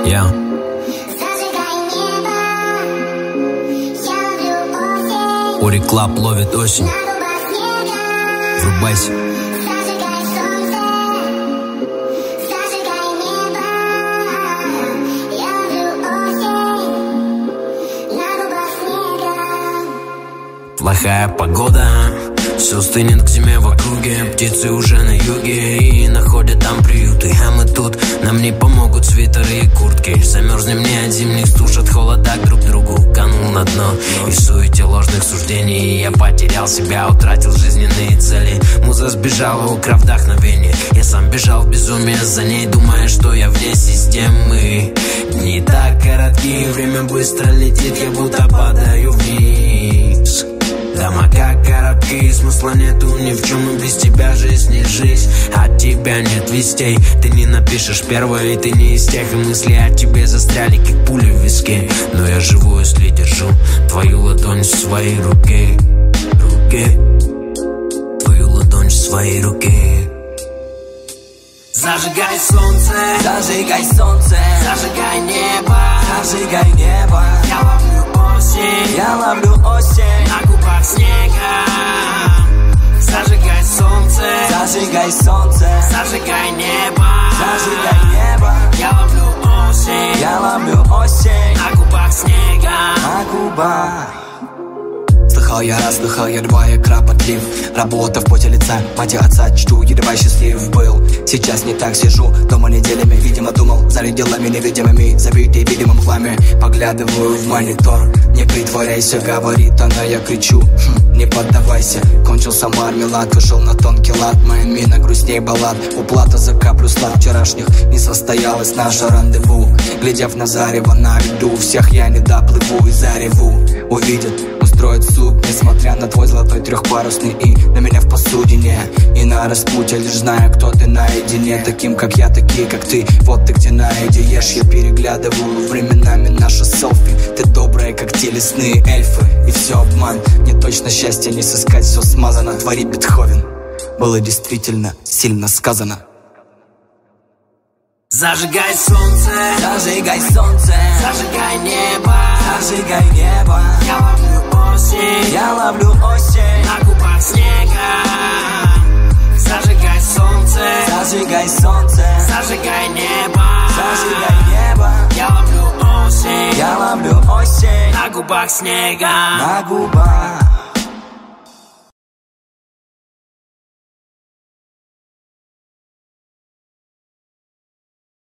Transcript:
Ори Клаб ловит осень. Врубайся. Плохая погода, все стынет к зиме в округе. Птицы уже на юге и находят там приюты. А мы тут, нам не помогут свитеры и куртки. Замерзнем не от зимних стуж, от холода друг к другу. Канул на дно и в суете ложных суждений. Я потерял себя, утратил жизненные цели. Муза сбежала, украв вдохновение. Я сам бежал в безумие за ней, думая, что я вне системы. Дни так коротки, время быстро летит, я будто падаю вниз. Дома как коробки, смысла нету ни в чем, и без тебя жизнь не жизнь. От тебя нет вестей, ты не напишешь первое, и ты не из тех, и мысли о тебе застряли, как пули в виске. Но я живу, если держу твою ладонь в своей руке. Твою ладонь в своей руке. Зажигай солнце, зажигай солнце, зажигай небо, зажигай небо. Я ловлю осень, я ловлю осень на губах снега. Зажигай солнце, зажигай солнце, зажигай небо, зажигай небо. Я ловлю осень, я ловлю осень на губах снега. На губах. Слыхал я два, я кропотлив. Работа в поте лица, мать и отца чту, едва счастлив был. Сейчас не так сижу, дома неделями, видимо думал, за делами невидимыми, забитый видимым в хламе. Поглядываю в монитор, не притворяйся, говорит она, я кричу, не поддавайся. Кончился мармелад, вышел на тонкий лад, моя мина грустней баллад. Уплата за каплю слав вчерашних, не состоялось наше рандеву. Глядев на зарево на виду, всех я не доплыву и зареву. Увидят, устроят суп, несмотря на твой золотой трехпарусный и на меня в посудине. И на распутье, лишь зная, кто ты наедине. Таким, как я, такие, как ты, вот ты где наедешь. Я переглядываю временами наши селфи. Ты добрая, как те лесные эльфы. И все обман, не точно счастье не сыскать, все смазано. Твори Бетховен, было действительно сильно сказано. Зажигай солнце, зажигай солнце, зажигай небо, зажигай небо. Я ловлю осень, я ловлю осень на губах снега. Зажигай солнце, зажигай солнце, зажигай небо, зажигай небо. Я ловлю осень, я ловлю осень на губах снега. На губах.